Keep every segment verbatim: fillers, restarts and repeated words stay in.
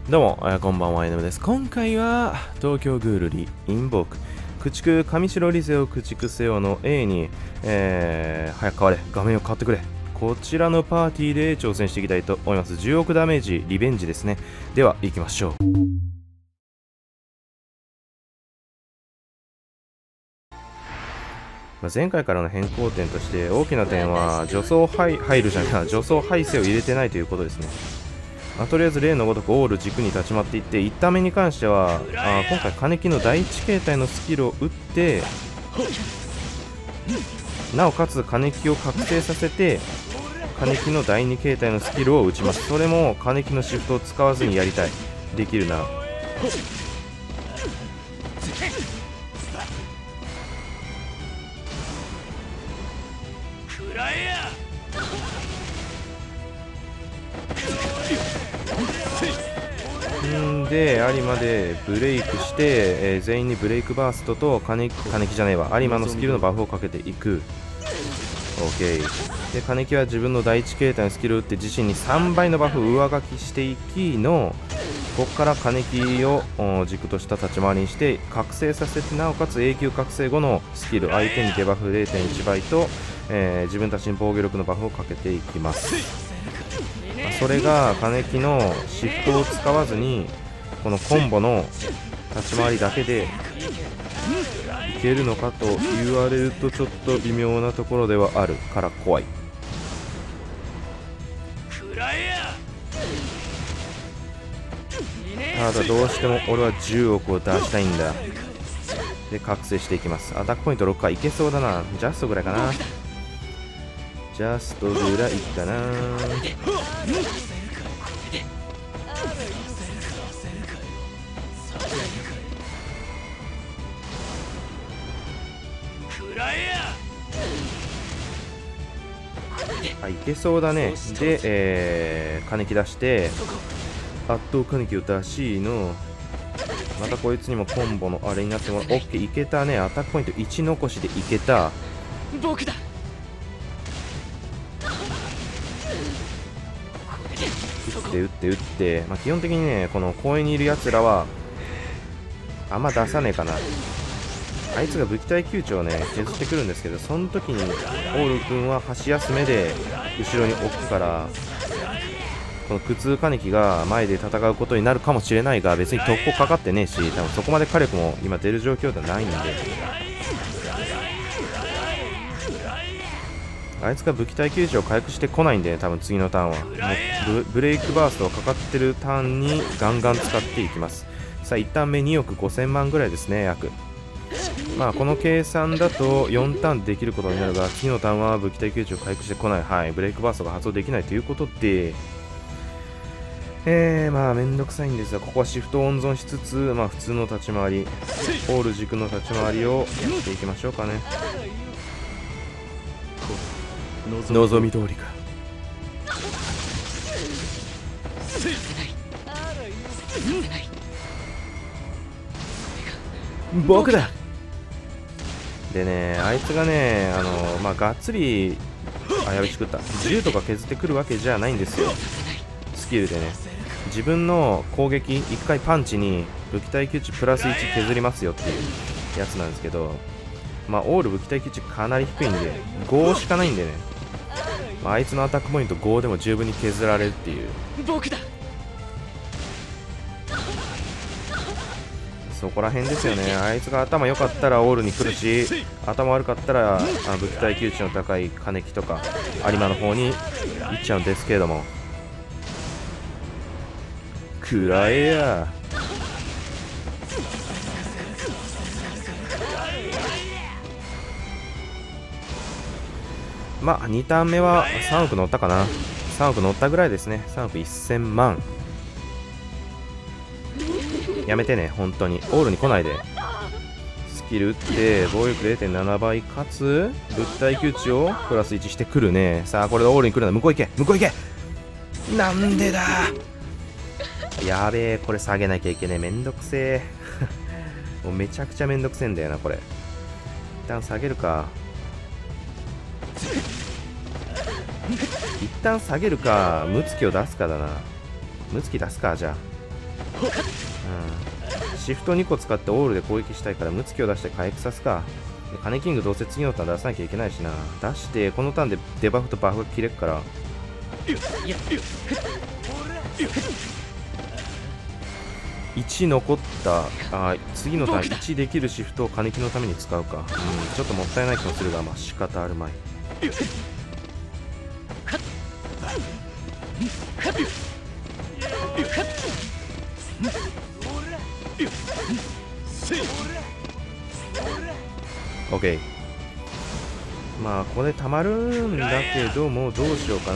どうも、えーこんばんは、エヌエムです。今回は、東京グールリ、インボーク、駆逐、上白リゼを駆逐せよの A に、えー、早く変われ、画面を変わってくれ。こちらのパーティーで挑戦していきたいと思います。じゅうおくダメージ、リベンジですね。では、行きましょう。まあ前回からの変更点として大きな点は助走入入るじゃない助走排生を入れてないということですね。まあ、とりあえず例のごとくオール軸に立ち回っていって、いちターン目に関してはあ今回金木の第一形態のスキルを打ってなおかつ金木を覚醒させて金木の第二形態のスキルを打ちます。それも金木のシフトを使わずにやりたい。できるな。んで有馬でブレイクして、えー全員にブレイクバーストと金金木じゃねえわ有馬のスキルのバフをかけていく。 OK で金木は自分の第一形態のスキルを打って自身にさんばいのバフを上書きしていきのここから金木をお軸とした立ち回りにして覚醒させて、なおかつ永久覚醒後のスキル相手にデバフ れいてんいち 倍と、えー自分たちに防御力のバフをかけていきます。それが金木のシフトを使わずにこのコンボの立ち回りだけでいけるのかと言われるとちょっと微妙なところではあるから怖い。ただどうしても俺はじゅうおくを出したいんだ。で覚醒していきます。アタックポイントろっかいけそうだな。ジャストぐらいかな。ジャストぐらいかな。あ、いけそうだね。で、えー、金木出して圧倒金木を出しのまたこいつにもコンボのあれになってもらう。オッケーいけたね。アタックポイントいち残しでいけた。 僕だ。 打って打って打って、まあ、基本的にねこの公園にいるやつらはあんま出さねえかな。あいつが武器耐久値をね削ってくるんですけど、その時にオール君は箸休めで後ろに置くからこの苦痛金木が前で戦うことになるかもしれないが、別に特攻かかってねえし多分そこまで火力も今出る状況ではないんで、あいつが武器耐久値を回復してこないんで多分次のターンはもう ブ, ブレイクバーストがかかってるターンにガンガン使っていきます。さあいちターン目におくごせんまんぐらいですね約。まあこの計算だとよんターンできることになるが、次のターンは武器耐久値を回復してこない。はい、ブレイクバーストが発動できないということで、えー、まあめんどくさいんですが、ここはシフトを温存しつつ、まあ普通の立ち回り、オール軸の立ち回りをやっていきましょうかね。望み通りか。僕だ。でね、あいつがね、あのまあがっつりあやべしくったじゅうとか削ってくるわけじゃないんですよ。スキルでね自分の攻撃いっかいパンチに武器耐久値プラスいち削りますよっていうやつなんですけど、まあオール武器耐久値かなり低いんでごしかないんでね、まあ、あいつのアタックポイントごでも十分に削られるっていう。 僕だ。 そこら辺ですよね。あいつが頭良かったらオールに来るし、頭悪かったらあ武器耐久値の高い金木とか有馬の方に行っちゃうんですけれども、くらえや。まあにターン目はさんおく乗ったかな。さんおく乗ったぐらいですね。さんおくせんまん。やめてね本当に。オールに来ないで。スキル打って防御力 れいてんなな 倍かつ武器耐久値をプラスいちしてくるね。さあこれでオールに来るんだ。向こう行け向こう行け。なんでだ。やべえこれ下げなきゃいけねえ。めんどくせえもうめちゃくちゃめんどくせえんだよなこれ。一旦下げるか。一旦下げるかムツキを出すかだな。ムツキ出すか。じゃあうん、シフトにこ使ってオールで攻撃したいからムツキを出して回復さすか。でカネキングどうせ次のターン出さなきゃいけないしな。出してこのターンでデバフとバフが切れっからいち残った。あ、次のターンいちできるシフトを金木のために使うか。うん、ちょっともったいない気もするが、まあ仕方あるまい。オッケー。まあこれたまるんだけども、どうしようか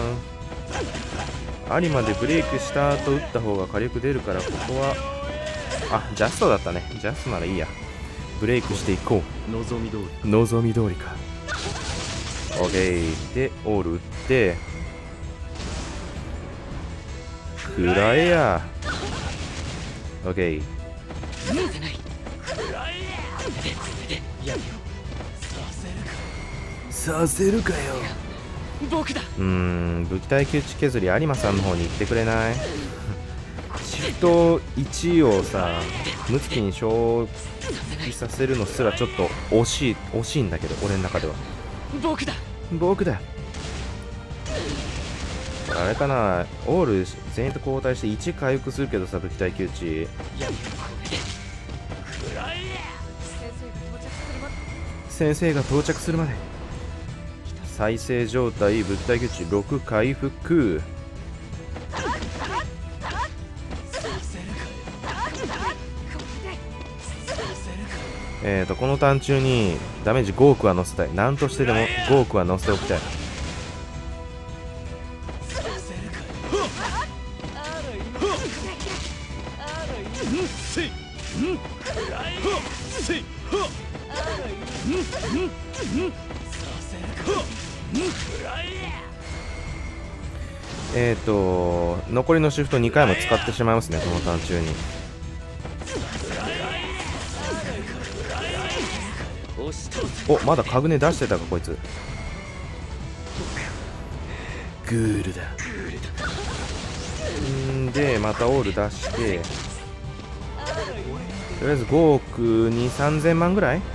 な。有馬でブレイクした後打った方が火力出るから、ここはあジャストだったね。ジャストならいいや。ブレイクしていこう。 望み通り望み通りか。オッケーでオール打ってくらえや。オッケー。させるかよ。 僕だ。 うーん、武器耐久値削り有馬さんの方に行ってくれない？シフトいちをさ、ムツキに消費させるのすらちょっと惜しい、惜しいんだけど、俺の中では。 僕だ。 僕だ。これあれかな、オール全員と交代していち回復するけどさ、武器耐久値。先生が到着するまで。再生状態、武器耐久値ろく回復。えーと、このターン中にダメージごおくは乗せたい。何としてでもごおくは乗せておきたい。えーと残りのシフトにかいも使ってしまいますね、このターン中に。お、まだカグネ出してたかこいつ。グールだ。んでまたオール出して、とりあえずごおくにさんぜんまんぐらい。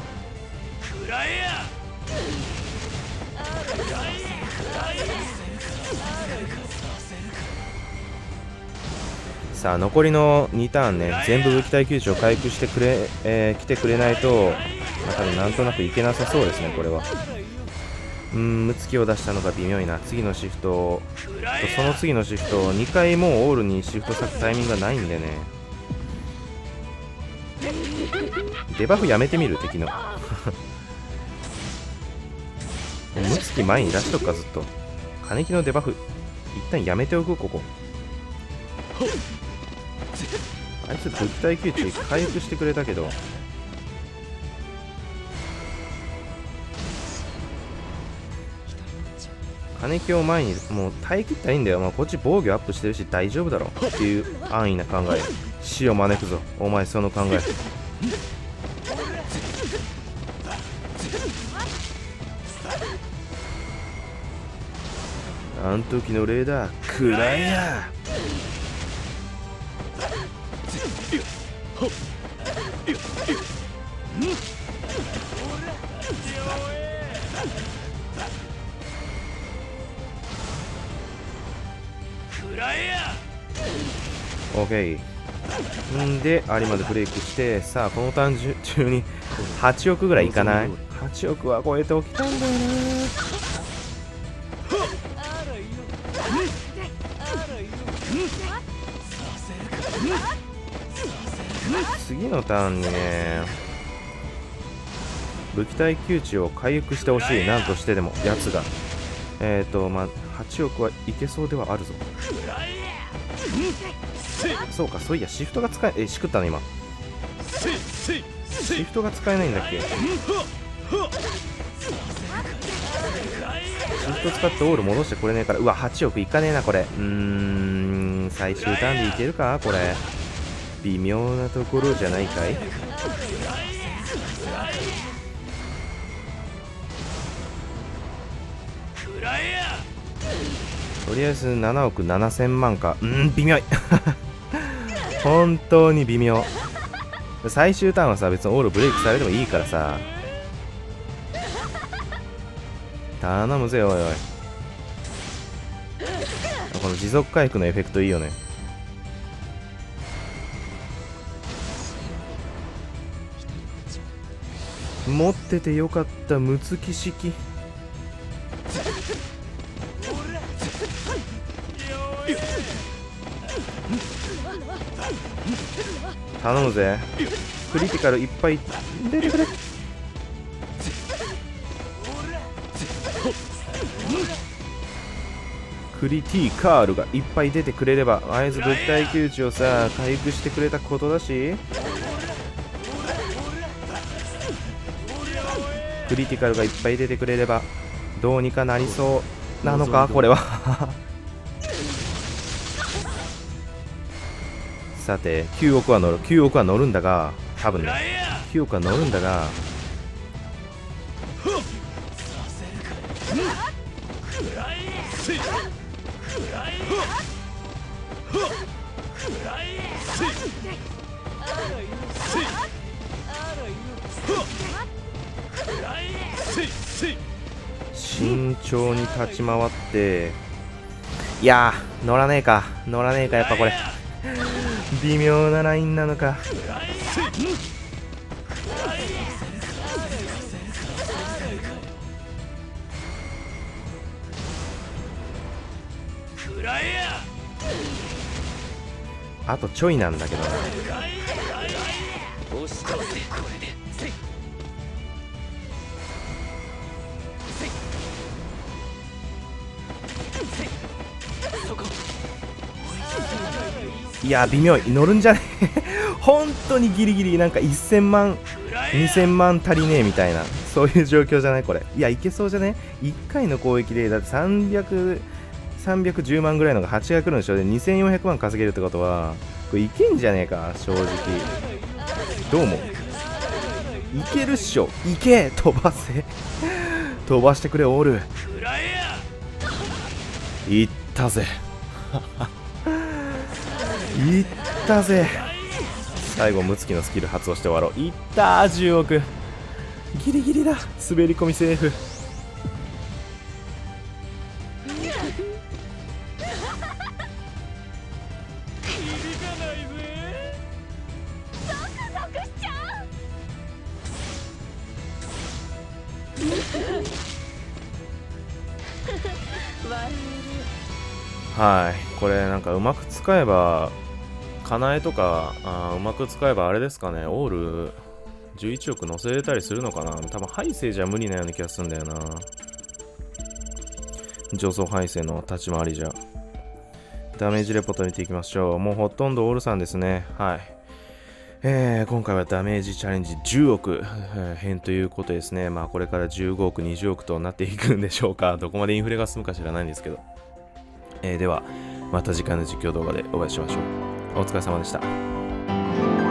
さあ残りのにターンね、全部武器耐久値を回復してくれ、えー、来てくれないと、まあ、多分なんとなくいけなさそうですね、これは。うーん、ムツキを出したのが微妙いな。次のシフトとその次のシフトにかいもうオールにシフト割くタイミングがないんでね。デバフやめてみる、敵の。ムツキ前に出しとくか、ずっと。金木のデバフ一旦やめておく、ここ。あいつ武器耐久値回復してくれたけど、金木を前にもう耐え切ったらいいんだよ。まあ、こっち防御アップしてるし大丈夫だろうっていう安易な考え。死を招くぞお前、その考え。あん時の例だ、くらえや。オーケー。んで有馬でブレイクして、さあこのターン中にはちおくぐらいいかない？ はち 億は超えておきたいんだよな。次のターンにね、武器耐久値を回復してほしい。なんとしてでもやつがえっ、ー、とまあはちおくはいけそうではあるぞ。そうか、そういやシフトが使ええしくったの今。シフトが使えないんだっけ。シフト使ってオール戻してこれねえから。うわはちおくいかねえなこれ。うーん、最終ターンでいけるかこれ。微妙なところじゃないかい。とりあえずななおくななせんまんか。うん、微妙い本当に微妙。最終ターンはさ、別にオールブレイクされてもいいからさ、頼むぜ。おいおい、この持続回復のエフェクトいいよね。持っててよかったムツキ式。頼むぜ。クリティカルいっぱい出てくれ。クリティカールがいっぱい出てくれれば、あいつ物体窮地をさ回復してくれたことだし、クリティカルがいっぱい出てくれればどうにかなりそうなのか、これは。さてきゅうおくは乗る、きゅうおくは乗るんだが、多分ねきゅうおくは乗るんだが、慎重に立ち回って、いやー乗らねえか乗らねえか、やっぱこれ微妙なラインなのか。あとちょいなんだけどな。いや微妙、乗るんじゃねえ。本当にギリギリ、なんかせんまんにせんまん足りねえみたいな、そういう状況じゃないこれ。いやいけそうじゃね。いっかいの攻撃でだってさんびゃく、さんびゃくじゅうまんぐらいのがはちが来るんでしょ。でにせんよんひゃくまん稼げるってことはこれいけんじゃねえか、正直。どう思う？いけるっしょ。いけ、飛ばせ。飛ばしてくれオール。いったぜ。いったぜ。最後ムツキのスキル発動して終わろう。いったー、じゅうおく。ギリギリだ。滑り込みセーフ。はい、これなんかうまく使えば、かなえとかあうまく使えばあれですかね、オールじゅういちおく乗せれたりするのかな。多分ハイセイじゃ無理なような気がするんだよな。上層ハイセイの立ち回りじゃ。ダメージレポート見ていきましょう。もうほとんどオールさんですね。はい。えー、今回はダメージチャレンジじゅうおく、えー、編ということですね。まあこれからじゅうごおく、にじゅうおくとなっていくんでしょうか。どこまでインフレが進むか知らないんですけど。えー、ではまた次回の実況動画でお会いしましょう。お疲れ様でした。